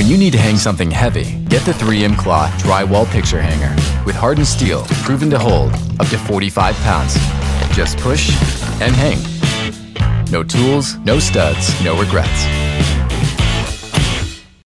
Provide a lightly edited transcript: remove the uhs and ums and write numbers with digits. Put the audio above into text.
you need to hang something heavy, get the 3M CLAW Drywall Picture Hanger. With hardened steel, proven to hold up to 45 pounds. Just push and hang. No tools, no studs, no regrets.